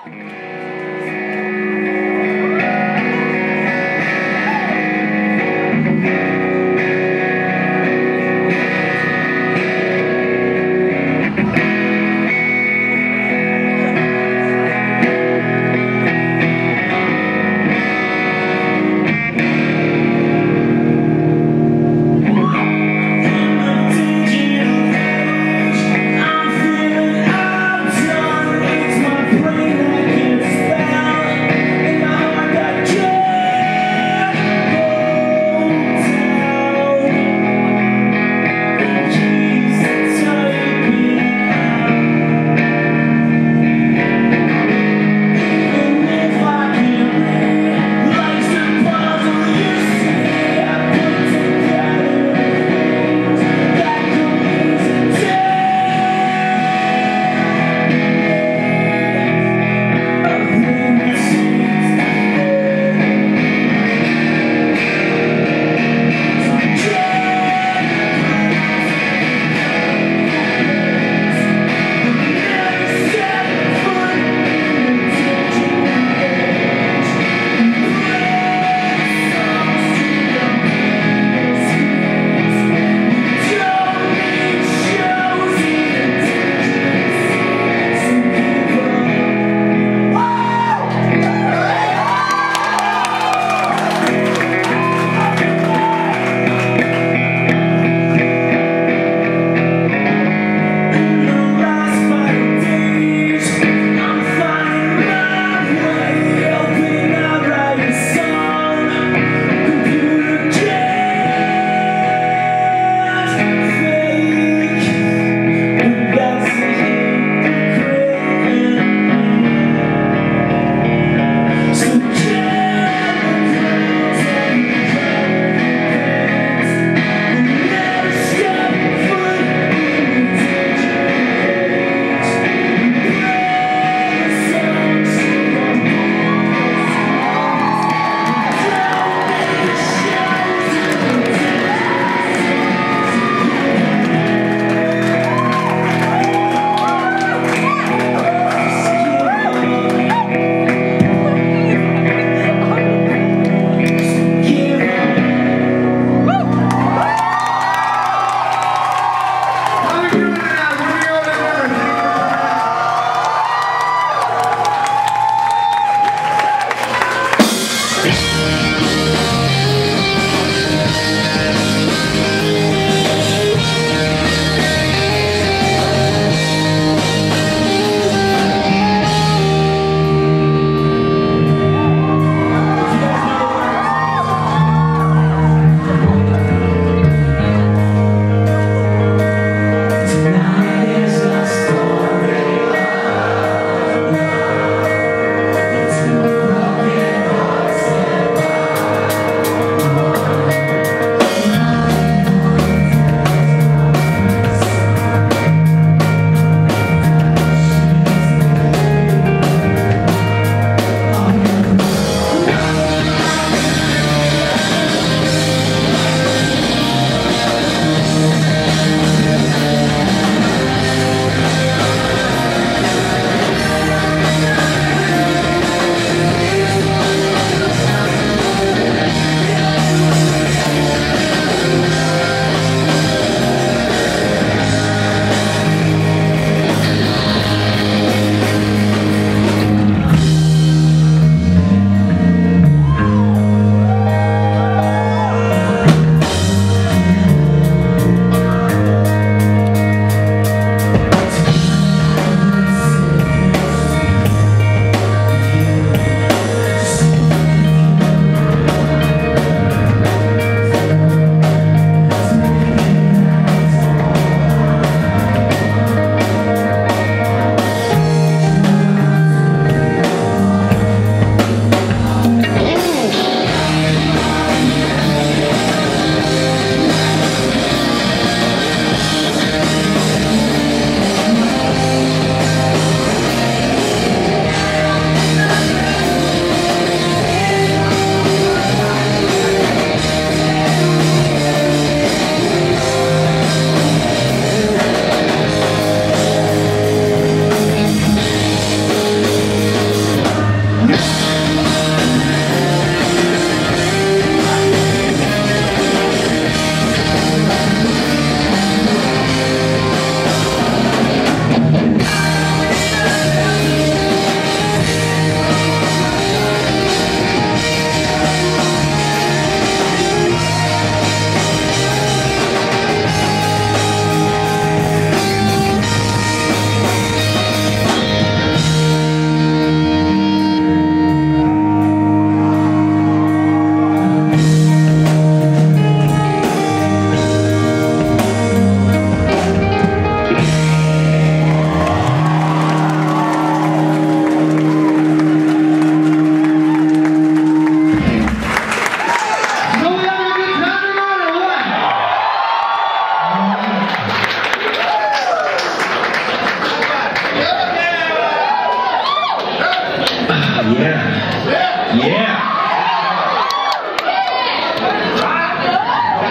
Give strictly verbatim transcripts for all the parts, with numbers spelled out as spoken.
I'm feeling outdone. It's my brain that can't spell.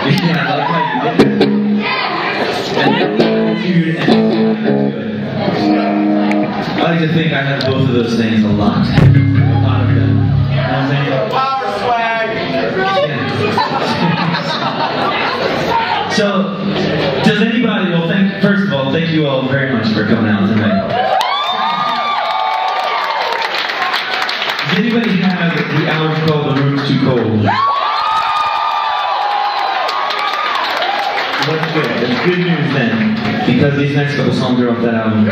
Yeah, I like how you did it. And dude, I like to think I have both of those things a lot. A lot of them. You know what I'm saying? Power swag! So, does anybody, well, thank, first of all, thank you all very much for coming out tonight. Does anybody have the album called The Room's Too Cold? That's good. That's good news then, because these next couple songs are off that album.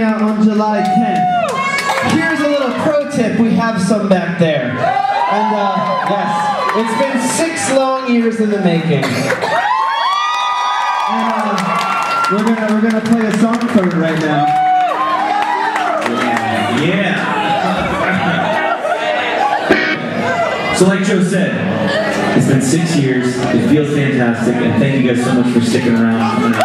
out on July tenth. Here's a little pro tip. We have some back there. And uh, yes, it's been six long years in the making. And uh, we're gonna we're gonna play a song for it right now. Yeah. Yeah. So like Joe said, it's been six years. It feels fantastic, and thank you guys so much for sticking around.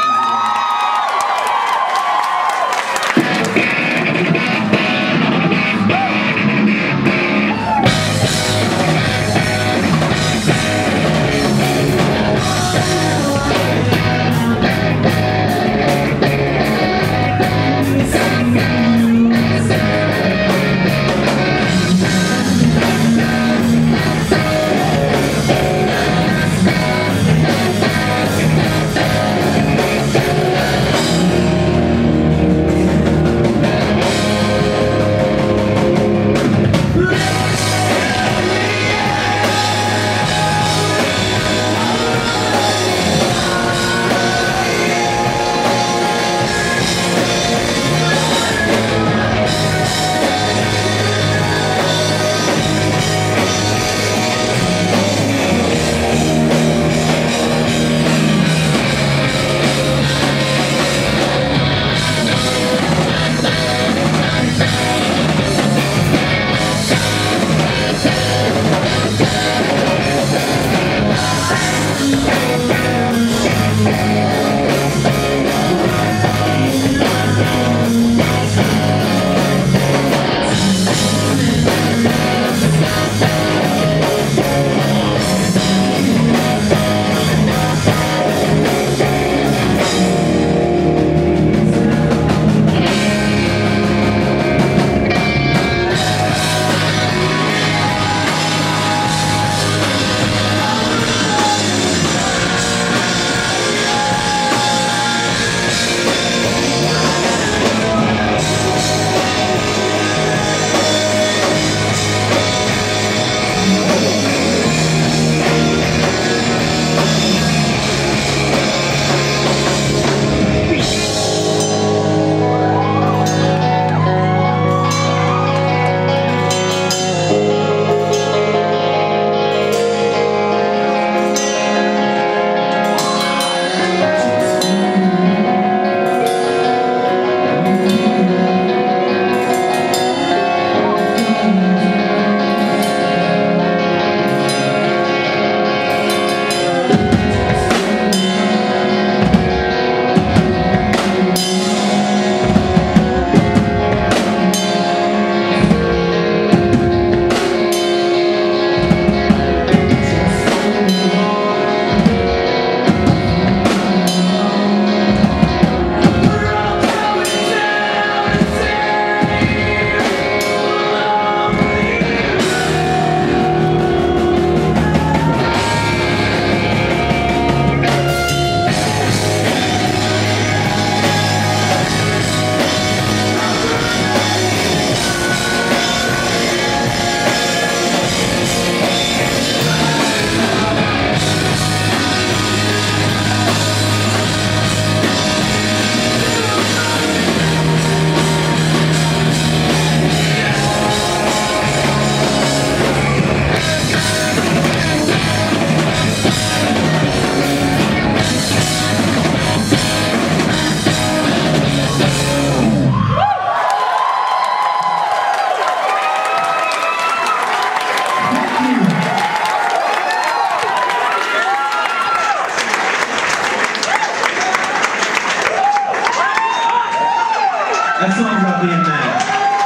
That song's about being mad.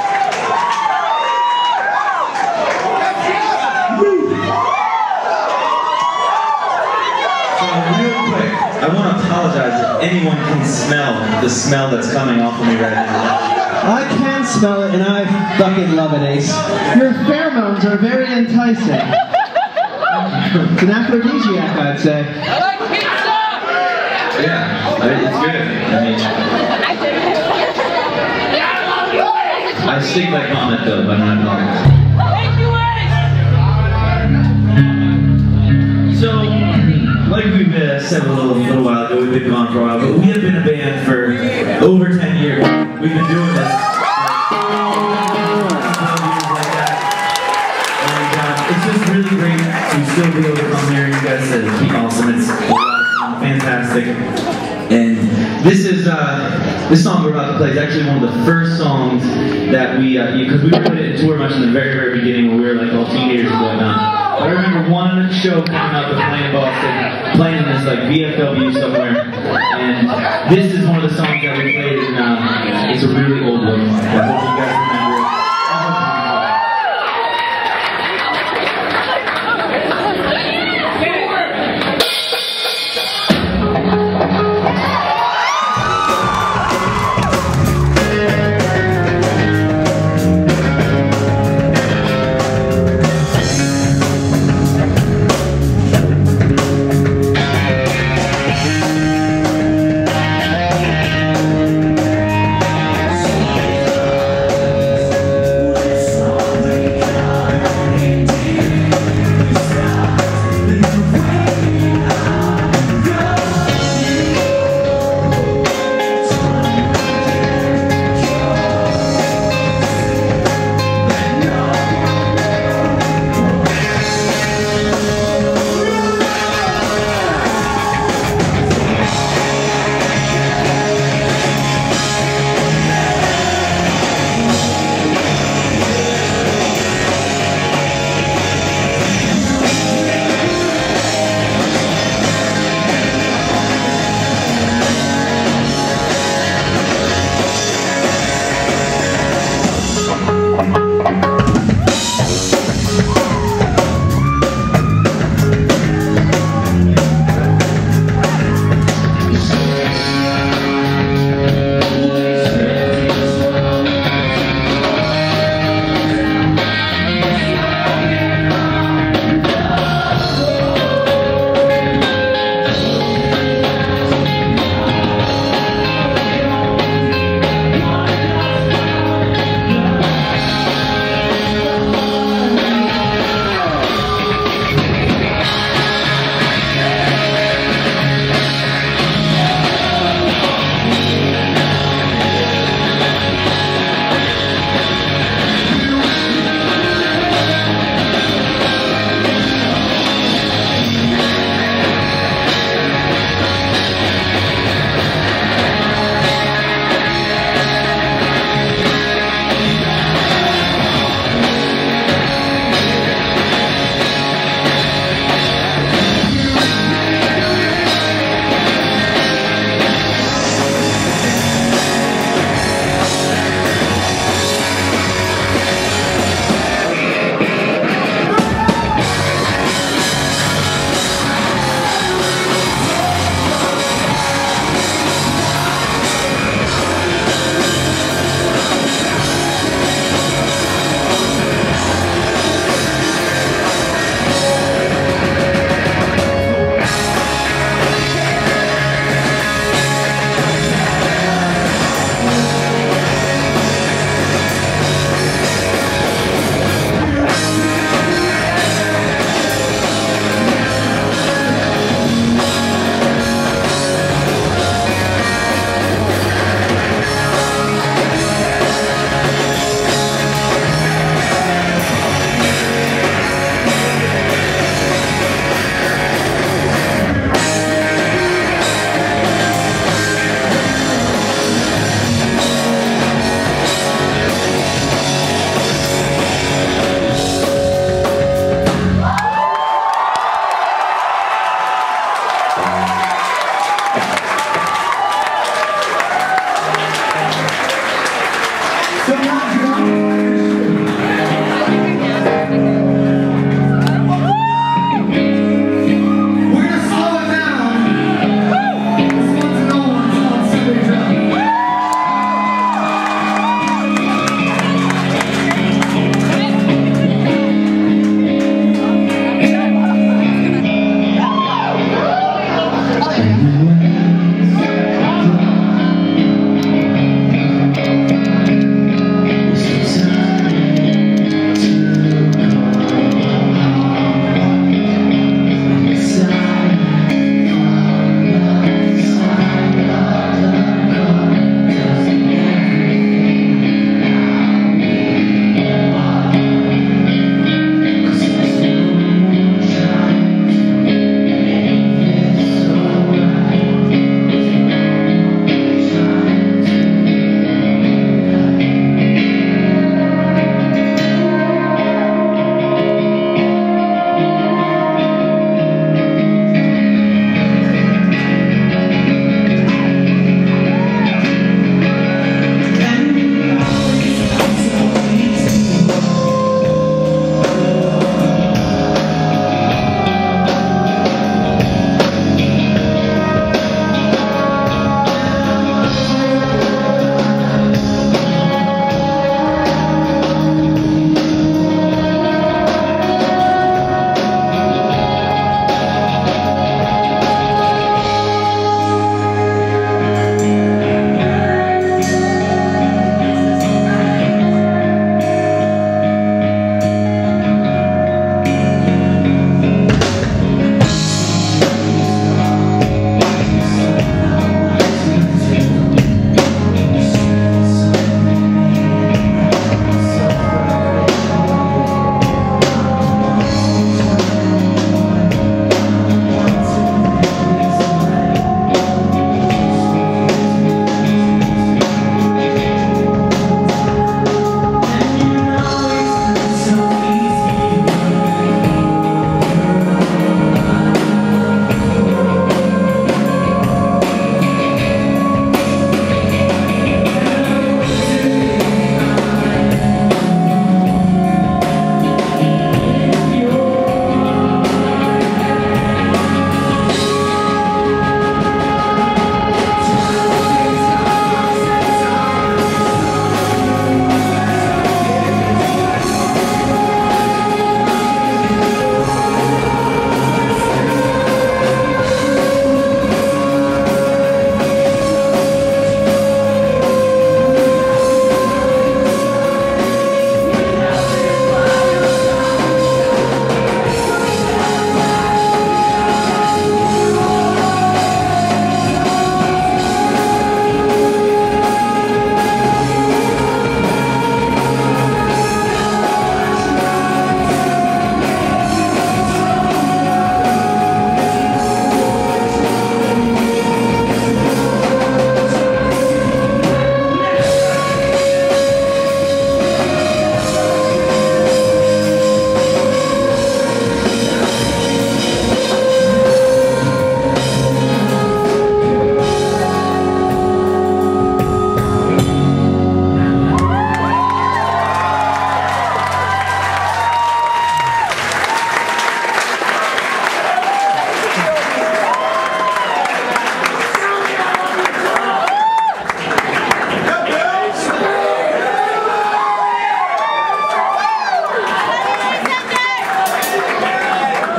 So real quick, I want to apologize if anyone can smell the smell that's coming off of me right now. I can smell it, and I fucking love it, Ace. Your pheromones are very enticing. It's an aphrodisiac, I'd say. I like pizza! Yeah, I mean, it's good. I mean, I stink like vomit though, but I'm not vomit. Thank you, Ace! So, like we uh, said a little, little while ago, we've been gone for a while, but we have been a band for over ten years. We've been And this is uh, this song we're about to play is actually one of the first songs that we, because uh, we put it in tour much in the very, very beginning when we were like all teenagers and whatnot. But I remember one show coming up and playing Boston, playing in this like V F W somewhere, and this is one of the songs that we played, and uh, it's a really old one. I hope you guys remember it.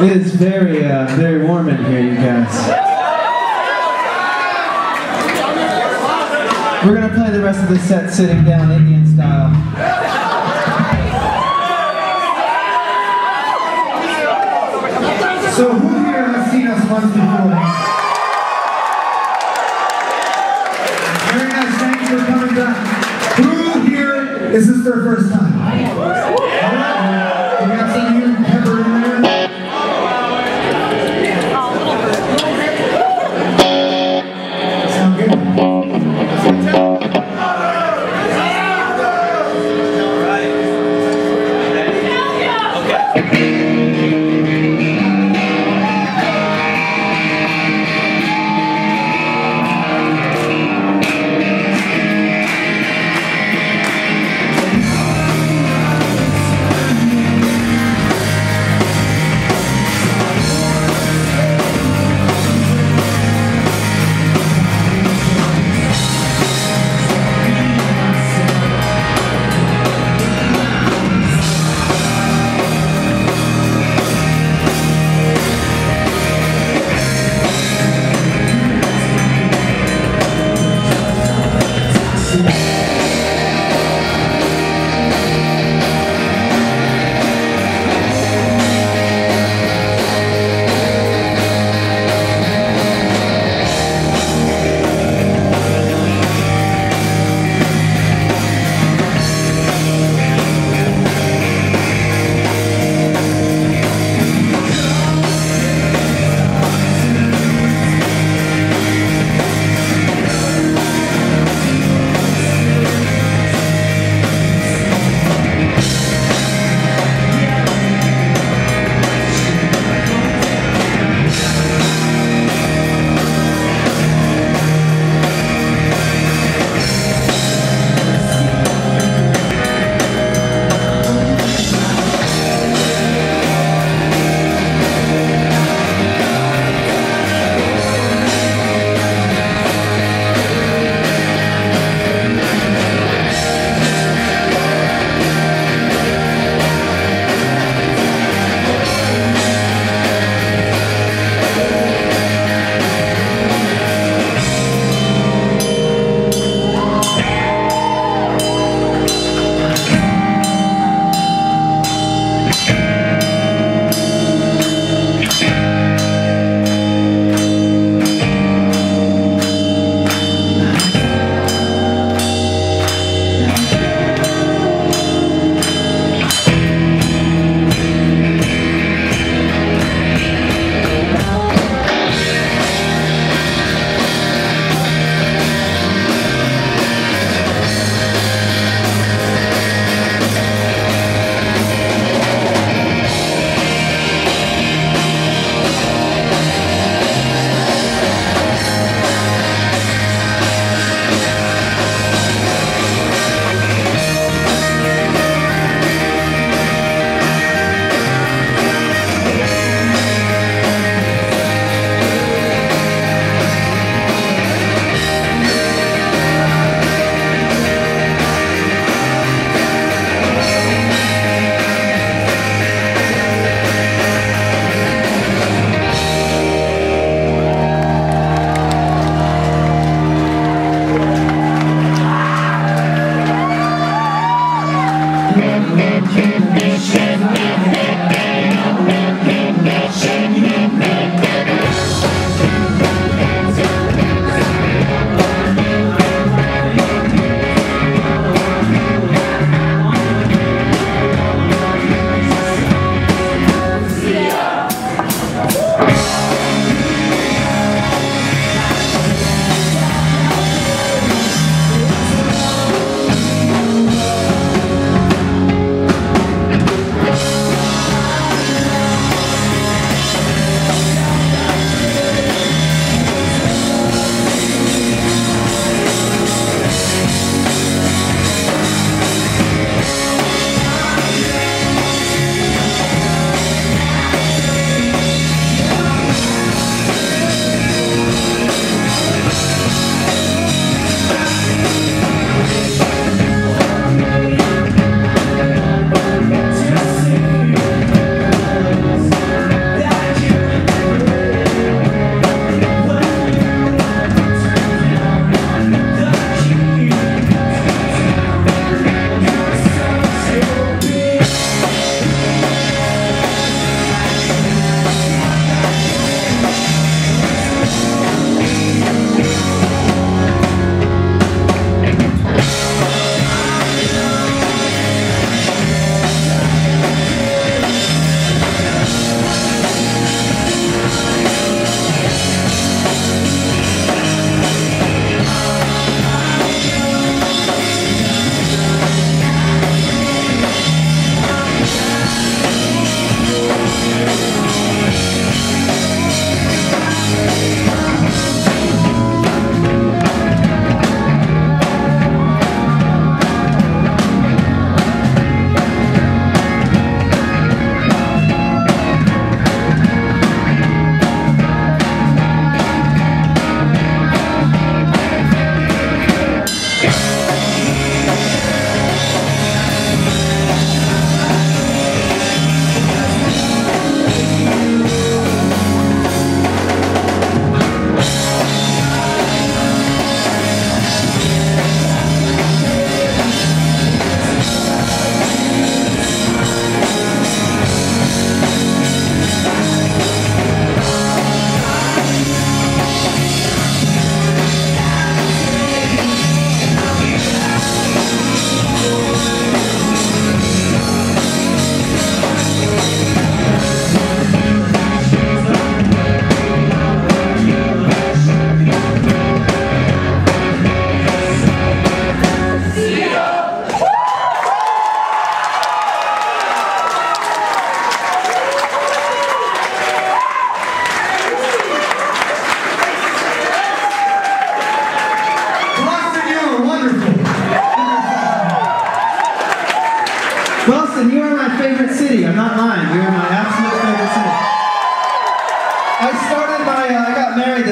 It is very, uh, very warm in here, you guys. We're gonna play the rest of the set sitting down Indian style. So who here has seen us once before? Very nice, thanks for coming back. Who here is this their first time? Alright, we got some of you peppered in there. Sound good?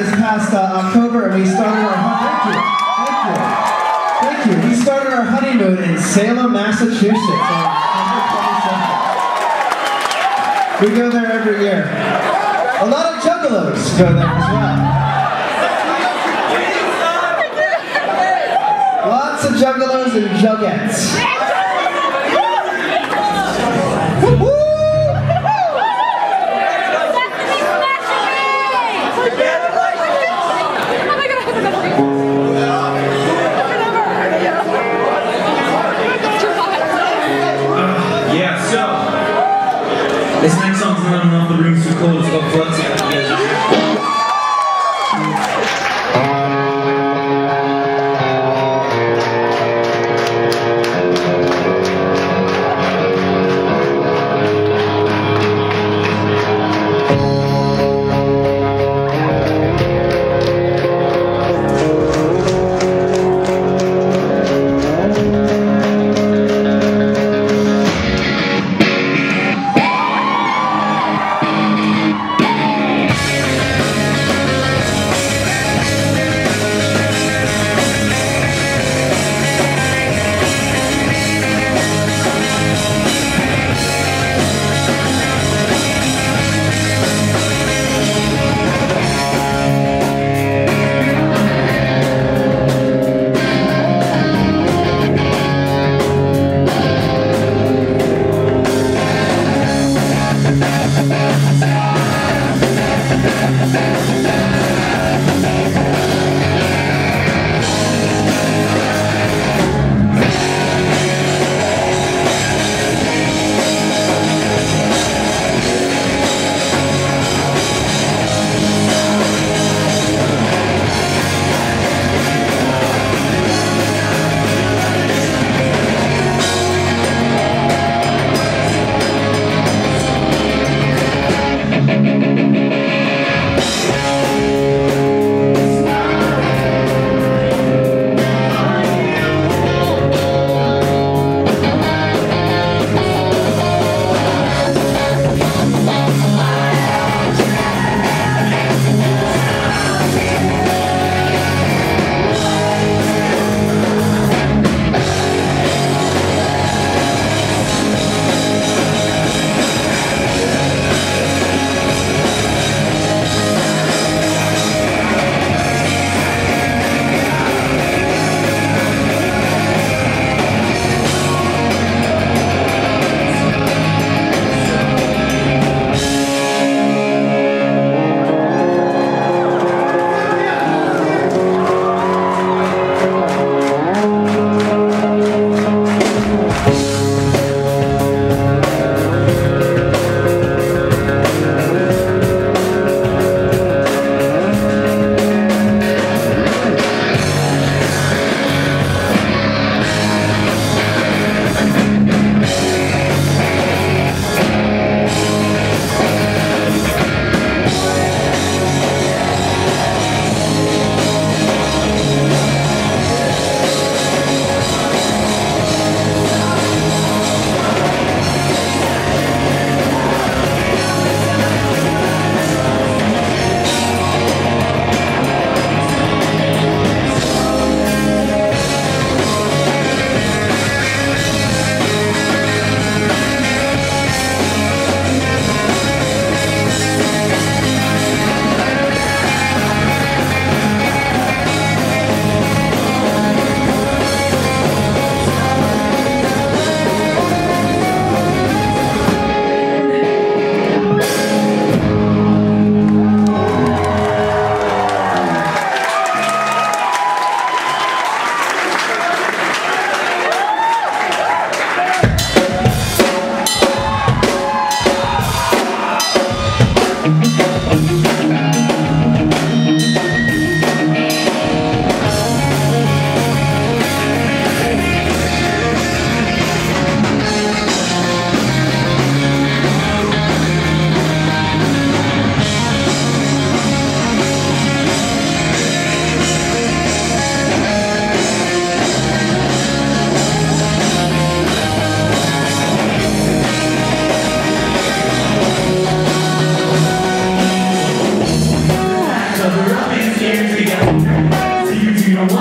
this past uh, October, and we started our thank you, thank you, thank you. We started our honeymoon in Salem, Massachusetts. On October twenty-second. We go there every year. A lot of juggalos go there as well. Lots of juggalos and juggets. This next song's not enough, the room's too cold, it's called Fluxy. Yeah.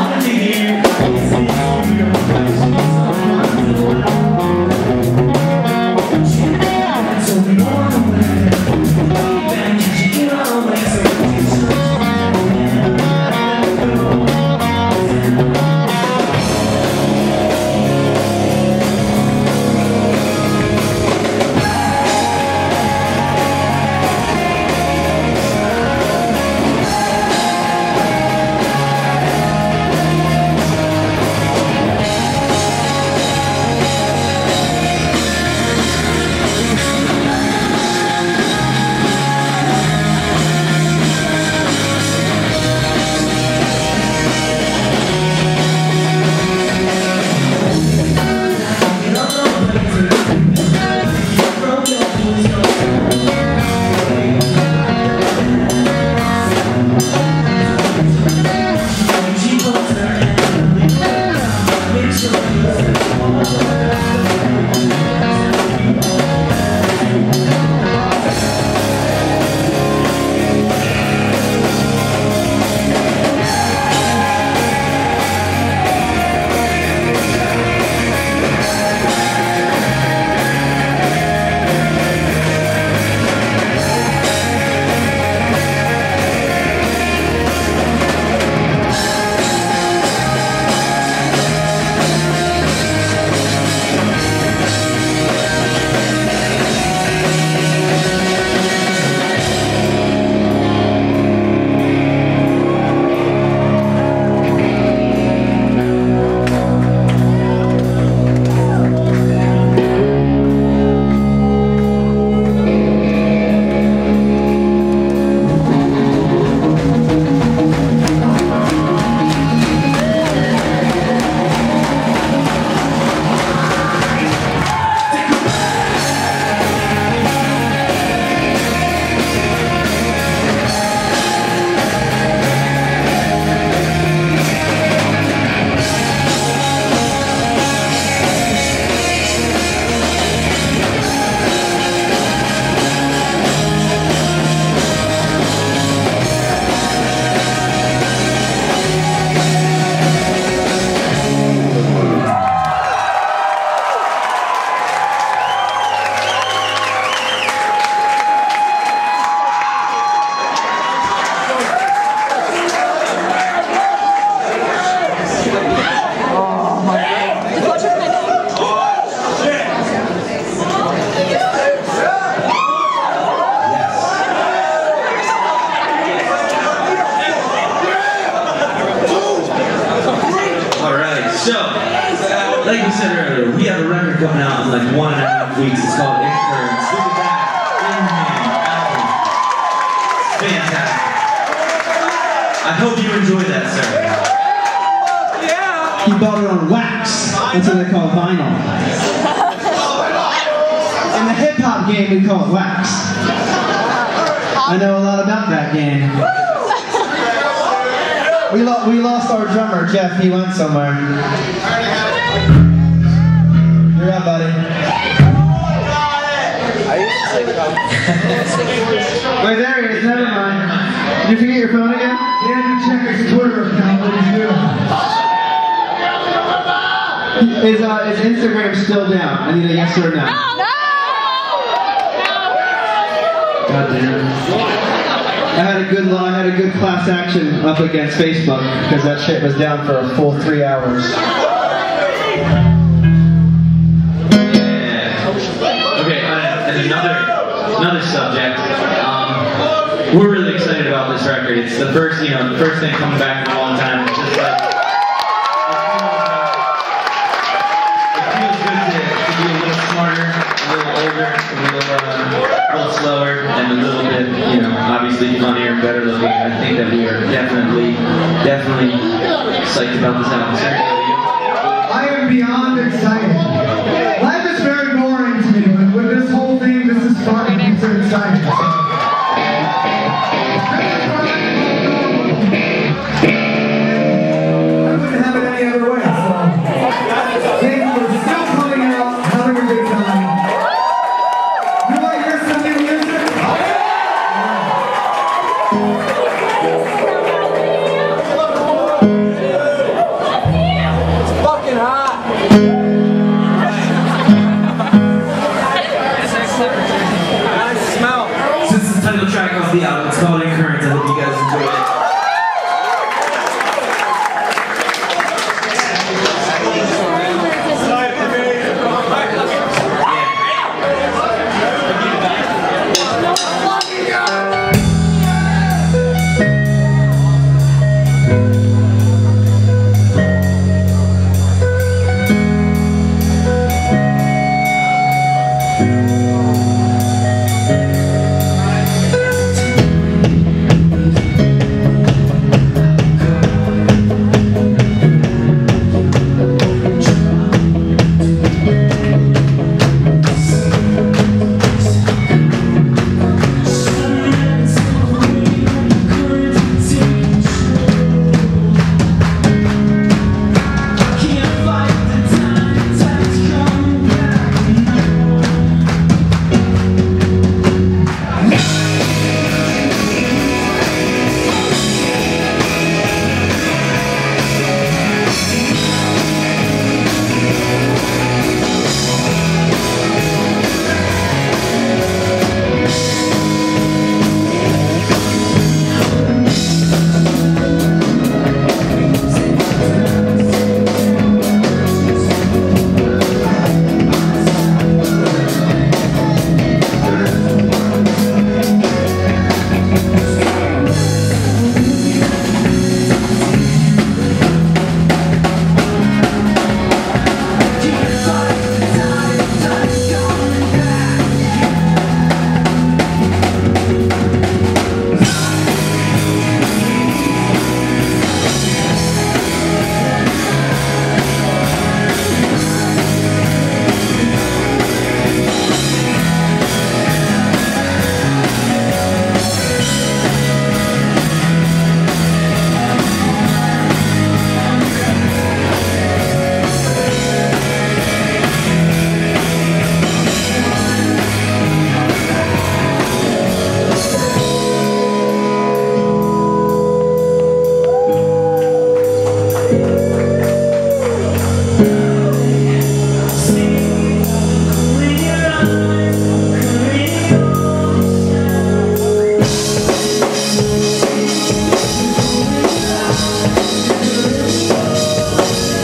like we said earlier, we have a record coming out in like one and a half weeks. It's called Interns. Look at that. In hand. Album. Fantastic. I hope you enjoy that, sir. Yeah. He bought it on wax. That's what they call vinyl. In the hip hop game, we call it wax. I know a lot about that game. We, lo we lost our drummer, Jeff. He went somewhere. You're up, buddy. Wait, there he is. Never mind. Did you forget your phone again? He had to check his Twitter account. What he's doing. Is, uh, is Instagram still down? I need a yes or a no. God damn. I had a good I had a good class action up against Facebook because that shit was down for a full three hours. Yeah. Okay, uh, and another another subject. Um, we're really excited about this record. It's the first, you know, the first thing coming back in a long time. It's just like it feels good to, to be a little smarter, a little older, a little uh, a little slower, and a little bit, you know, obviously funnier and better looking. I think that we are definitely, definitely psyched about this album. Sir, I am beyond excited. Life is very boring to me, but with this whole thing, this is fun and it's exciting. I wouldn't have it any other way, so thank you for still coming out, having a good time. You want to hear some new music?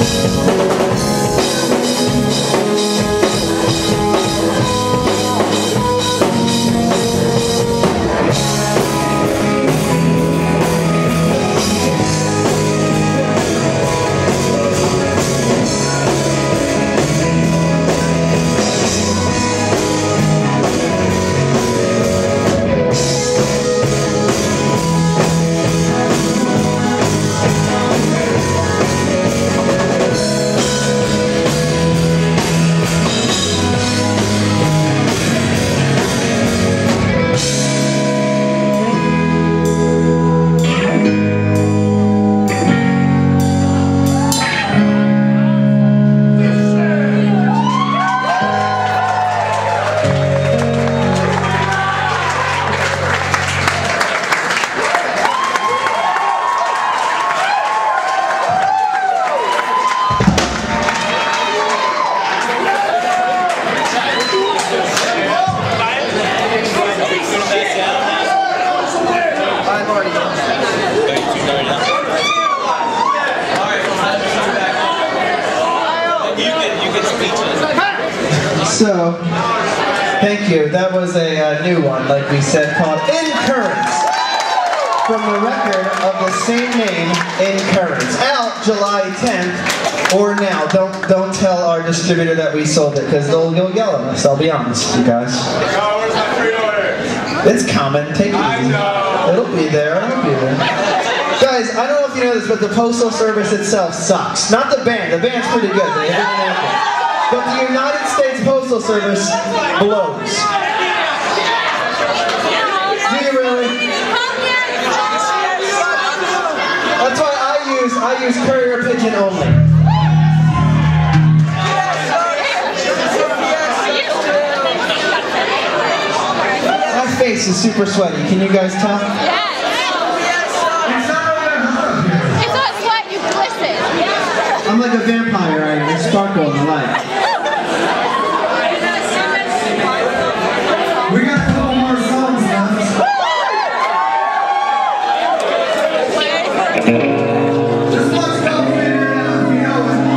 So, thank you. That was a uh, new one, like we said, called In Currents, from the record of the same name, In Currents, out July tenth, or now. Don't don't tell our distributor that we sold it, because they'll you'll yell at us. I'll be honest, you guys. Oh, where's my pre-order? It's coming. Take it easy. It'll be there. It'll be there. Guys, I don't know if you know this, but the Postal Service itself sucks. Not the band. The band's pretty good. They have an anthem. But the United States Postal Service blows. Do you really? That's why I use I use courier pigeon only. My face is super sweaty. Can you guys tell? It's not sweat, you glisten. I'm like a vampire. I sparkle in the light. We got a couple more songs now. Just watch it out, figure it out, you know it.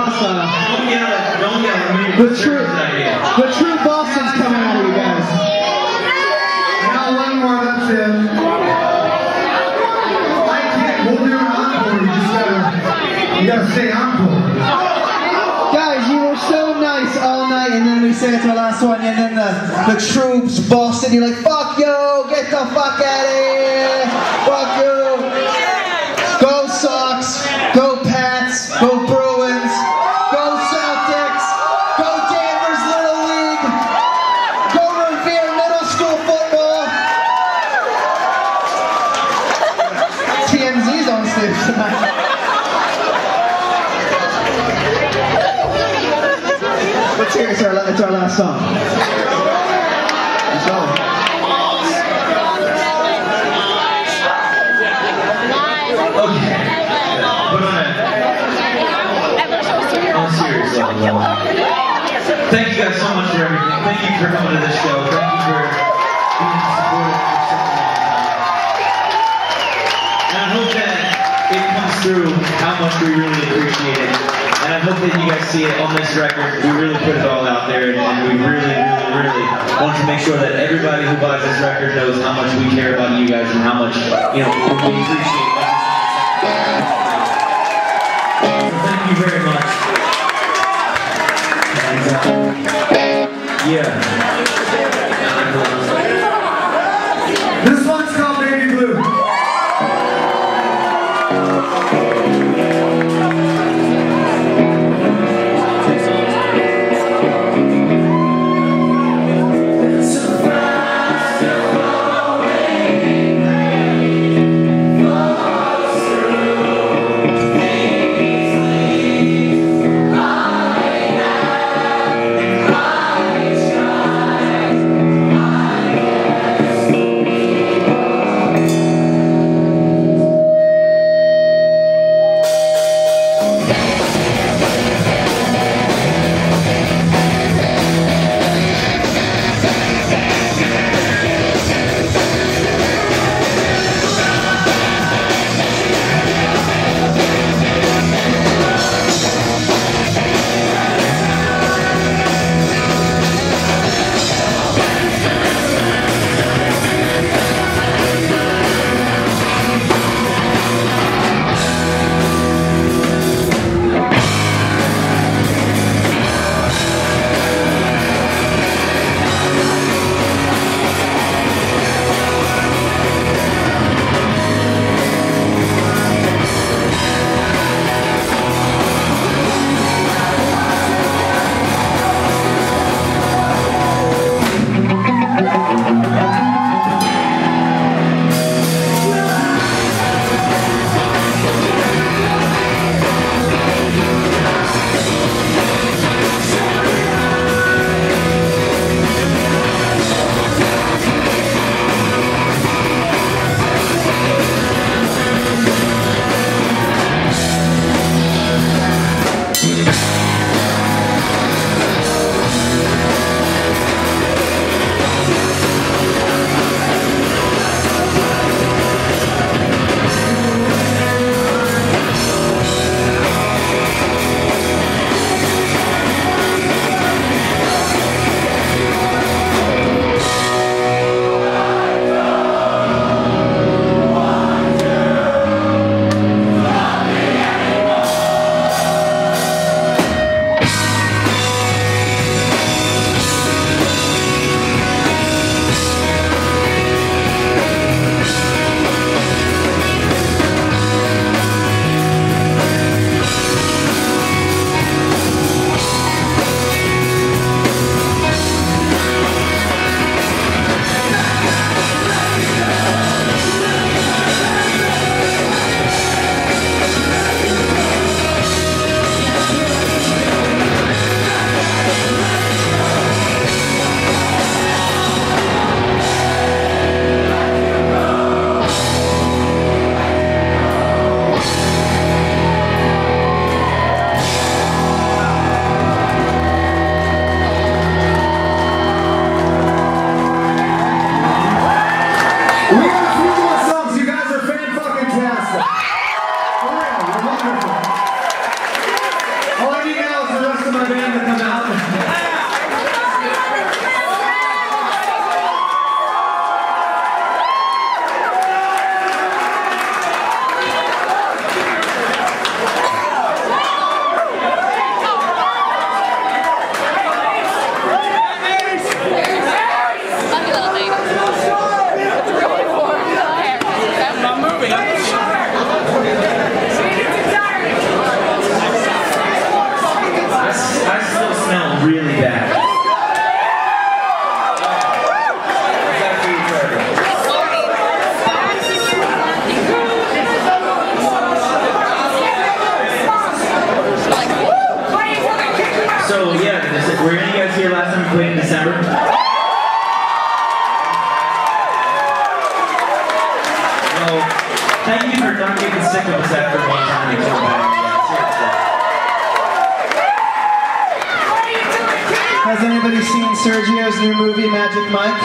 last uh, Don't yell at, don't yell at me. the true, the true Boston's coming out of you guys. Now one more, that's it. I can't, we'll do an encore, you just gotta, you gotta say encore. Guys, you were so nice all night, and then we say it's our last one, and then the, the troops Boston, you're like, fuck you, get the fuck out of here, fuck you. Go Sox, go Pats, go Bruins, go Celtics, go Danvers Little League, go Revere Middle School football. T M Z's on stage tonight. Let's hear it, it's our, it's our last song. Let's go. Okay. But on a, on a serious level, thank you guys so much for everything. Thank you for coming to this show. Thank you for being supportive for such a long time. And I hope that it comes through how much we really appreciate it. And I hope that you guys see it on this record. We really put it all out there, and, and we really, really, really want to make sure that everybody who buys this record knows how much we care about you guys and how much, you know, we appreciate it. Thank you very much. And, uh, yeah. This one's called Baby Blue. I Thank you for not getting sick of us after one time and come back. Has anybody seen Sergio's new movie, Magic Mike?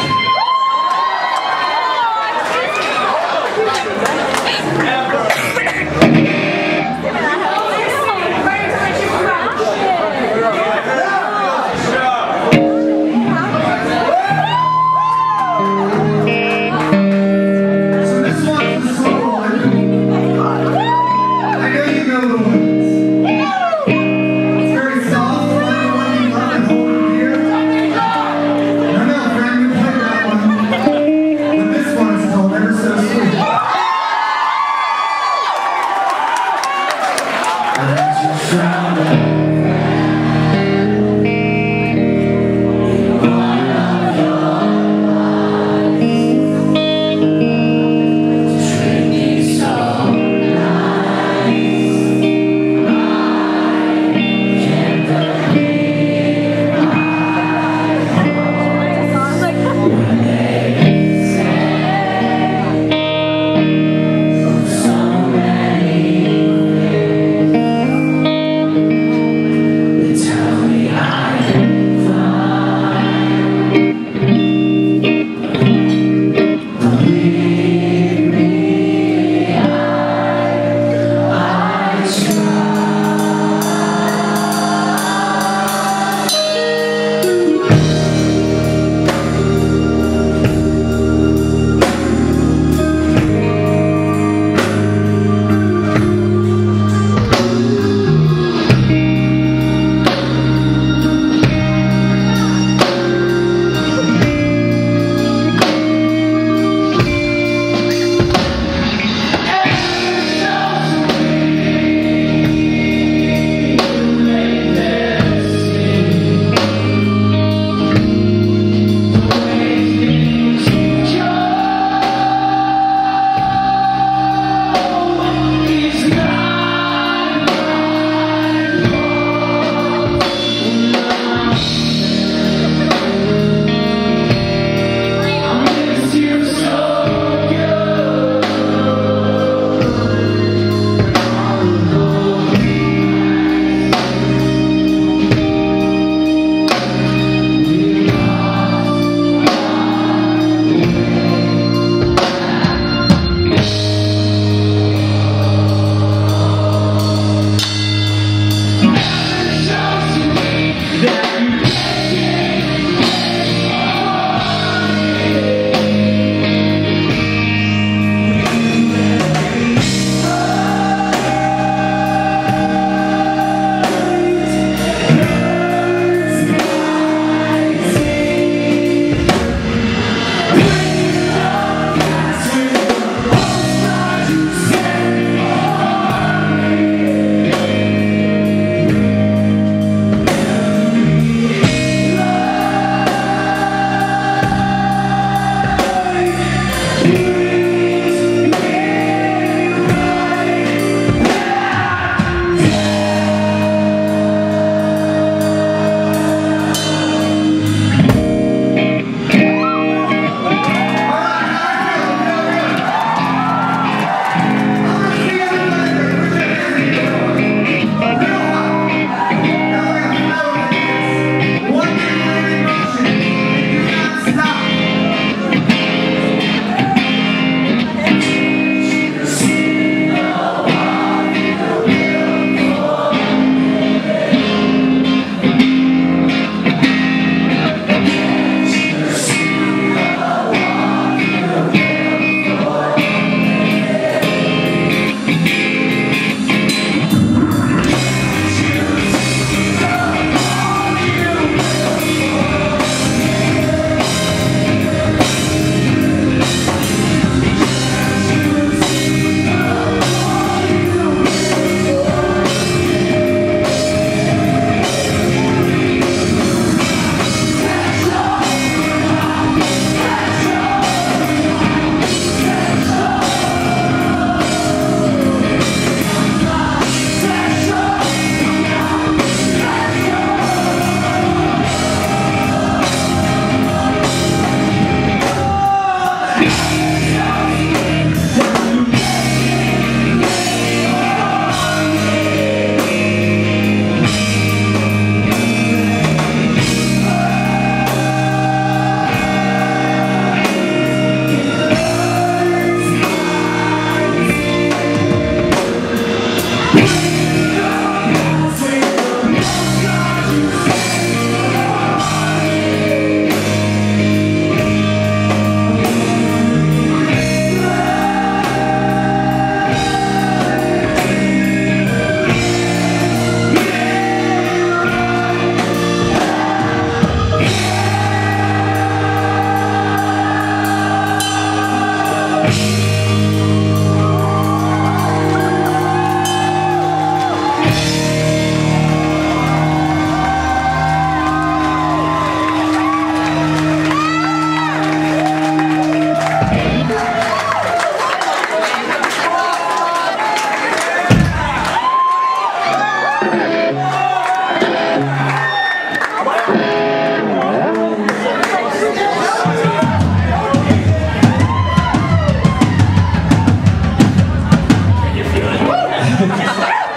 One.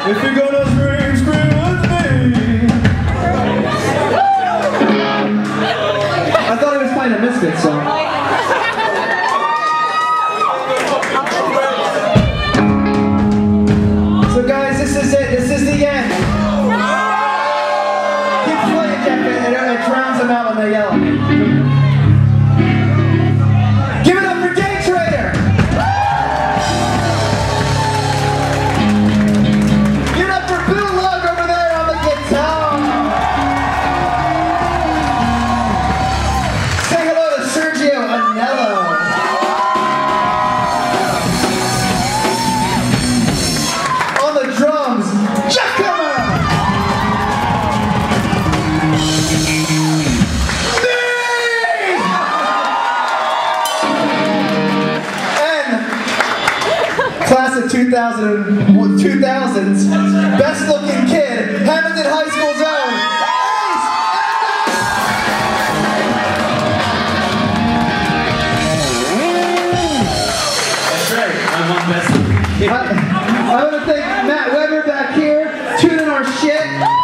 If you're gonna scream, scream with me. I thought he was playing a Misfits song. So guys, this is it. This is the end. Keep playing, Jeff. It, it, it drowns them out when they yell at me. Give it up for Day Trader. Give it up for Bill Lug over there on the guitar. Say hello to Sergio Anello. On the drums, Jeff Comer. And class of two thousand, two thousands, best looking kid, Hamilton High School's own, That's right. I'm on best looking kid. I, I want to thank Matt Weber back here, tuning our shit.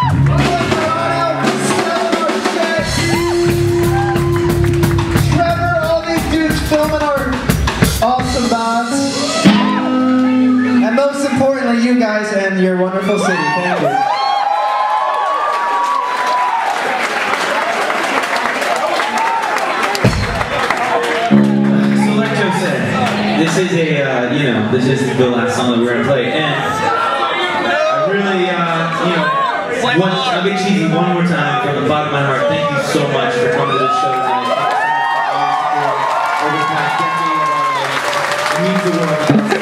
Trevor, all these dudes filming our awesome bots. And most importantly, you guys and your wonderful city. Thank you. So like Joe said, this is a, uh, you know, this is the last song that we're going to play. And I really, uh, you know, one, I'll get cheesy one more time from the bottom of my heart. Thank you so much for coming to this show tonight. Thank you so much for your support over the past decade of our life. It means the world.